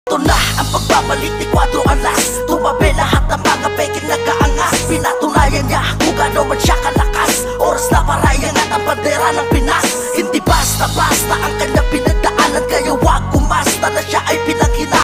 Ito na ang pagbabalik ni Cuatro Alas. Tumabi lahat ng mga peking nag-aangas. Pinatunayan niya kung gaano man siya kalakas. Oras na para iangat ang bandera ng Pinas. Hindi basta-basta ang kanya